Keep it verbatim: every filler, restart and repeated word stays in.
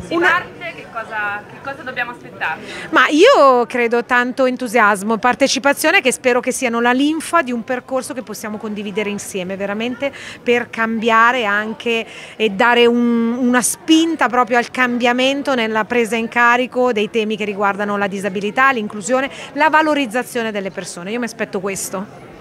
Si Una... parte, che cosa, che cosa dobbiamo aspettarci? Ma io credo tanto entusiasmo, partecipazione, che spero che siano la linfa di un percorso che possiamo condividere insieme, veramente per cambiare anche e dare un, una spinta proprio al cambiamento nella presa in carico dei temi che riguardano la disabilità, l'inclusione, la valorizzazione delle persone. Io mi aspetto questo.